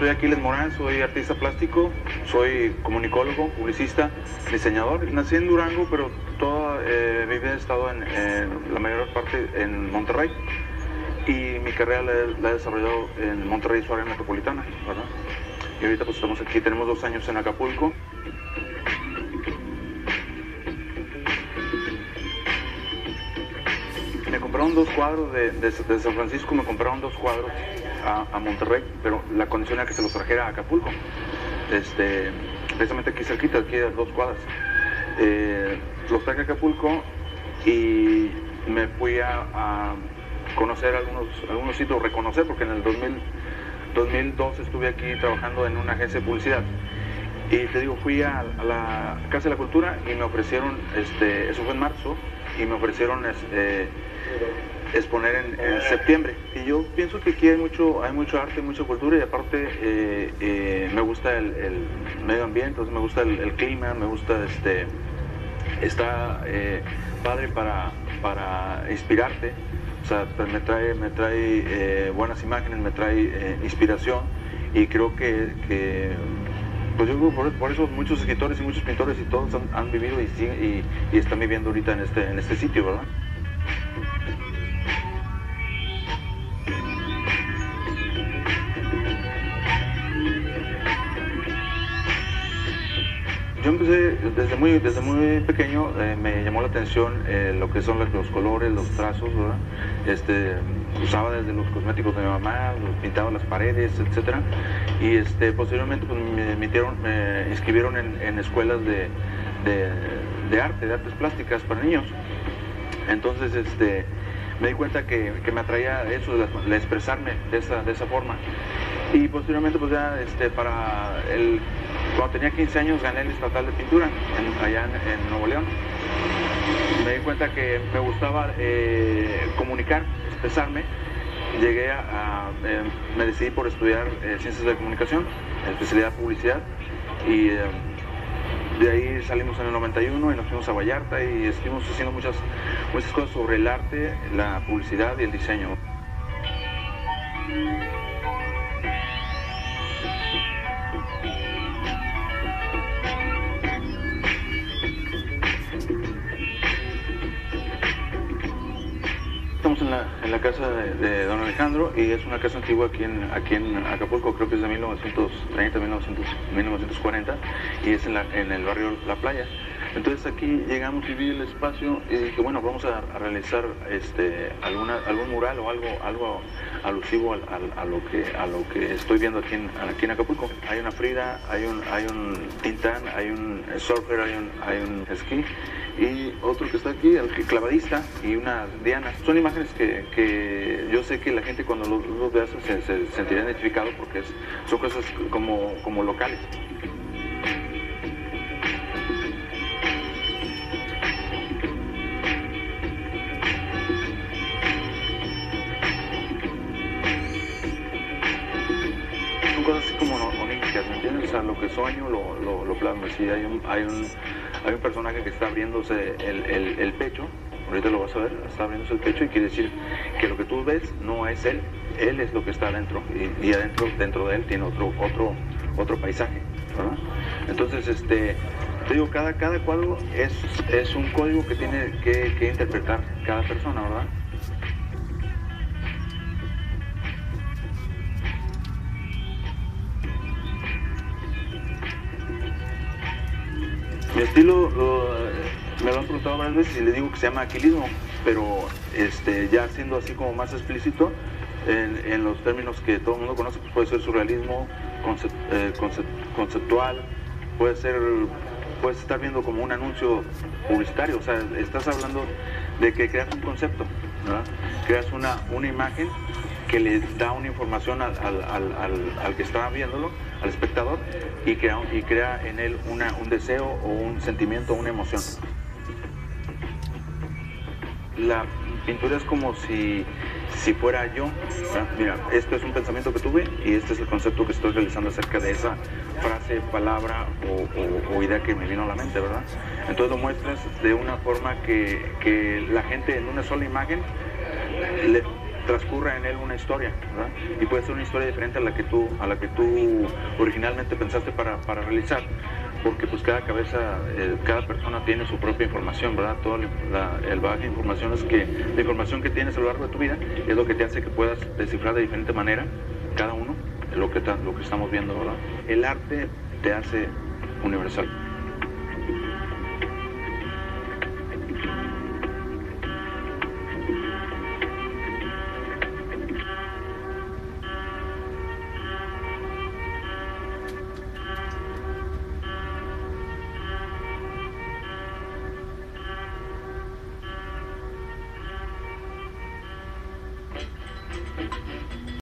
Aquiles Morán, soy artista plástico, soy comunicólogo, publicista, diseñador. Nací en Durango, pero toda mi vida he estado en la mayor parte en Monterrey. Y mi carrera la he desarrollado en Monterrey, su área metropolitana, ¿verdad? Y ahorita pues estamos aquí, tenemos 2 años en Acapulco. Me compraron 2 cuadros de San Francisco, me compraron 2 cuadros a Monterrey, pero la condición era que se los trajera a Acapulco. Precisamente aquí cerquita, aquí a 2 cuadras. Los traje a Acapulco y me fui a conocer algunos sitios, reconocer, porque en el 2002 estuve aquí trabajando en una agencia de publicidad. Y te digo, fui a la Casa de la Cultura y me ofrecieron, eso fue en marzo, y me ofrecieron exponer en septiembre. Y yo pienso que aquí hay mucho arte, mucha cultura, y aparte me gusta el medio ambiente, me gusta el clima, me gusta está padre para inspirarte. O sea, me trae buenas imágenes, me trae inspiración, y creo que pues yo creo por eso muchos escritores y muchos pintores y todos han vivido y están viviendo ahorita en este sitio, ¿verdad? Yo empecé desde muy pequeño, me llamó la atención lo que son los colores, los trazos, ¿verdad? Usaba desde los cosméticos de mi mamá, pintaba las paredes, etcétera. Y posteriormente pues, me inscribieron en escuelas de arte, de artes plásticas para niños. Entonces me di cuenta que me atraía eso, de expresarme de esa forma. Y posteriormente pues ya cuando tenía 15 años gané el estatal de pintura allá en Nuevo León. Me di cuenta que me gustaba comunicar, expresarme. Me decidí por estudiar Ciencias de la Comunicación, especialidad Publicidad, y de ahí salimos en el 91 y nos fuimos a Vallarta y estuvimos haciendo muchas cosas sobre el arte, la publicidad y el diseño. Estamos en la casa de don Alejandro, y es una casa antigua aquí en Acapulco, creo que es de 1930, 1940, y es en el barrio La Playa. Entonces aquí llegamos y vi el espacio y dije, bueno, vamos a realizar algún mural o algo alusivo a lo que estoy viendo aquí en Acapulco. Hay una Frida, hay un Tintán, hay un surfer, hay un esquí, y otro que está aquí, el clavadista, y una Diana. Son imágenes que yo sé que la gente cuando los vea se sentirá identificado, porque son cosas como locales. Son cosas así como oníricas, ¿me entiendes? O sea, lo que sueño lo plasmo. Sí, hay un personaje que está abriéndose el pecho, ahorita lo vas a ver, está abriéndose el pecho, y quiere decir que lo que tú ves no es él es lo que está adentro, y dentro de él tiene otro paisaje, ¿verdad? Entonces, te digo, cada cuadro es un código que tiene que interpretar cada persona, ¿verdad? Mi estilo me lo han preguntado varias veces y le digo que se llama aquilismo, pero ya siendo así como más explícito, en los términos que todo el mundo conoce, pues puede ser surrealismo, conceptual, puedes estar viendo como un anuncio publicitario, o sea, estás hablando de que creas un concepto, ¿verdad? Creas una imagen que le da una información al que está viéndolo, al espectador, y crea en él un deseo o un sentimiento o una emoción. La pintura es como si fuera yo, ¿verdad? Mira, este es un pensamiento que tuve y este es el concepto que estoy realizando acerca de esa frase, palabra o idea que me vino a la mente, ¿verdad? Entonces lo muestras de una forma que la gente en una sola imagen transcurra en él una historia, ¿verdad? Y puede ser una historia diferente a la que tú originalmente pensaste para realizar, porque pues cada cabeza, cada persona tiene su propia información, ¿verdad? Todo el bagaje de información es que la información que tienes a lo largo de tu vida es lo que te hace que puedas descifrar de diferente manera cada uno lo que estamos viendo, ¿verdad? El arte te hace universal.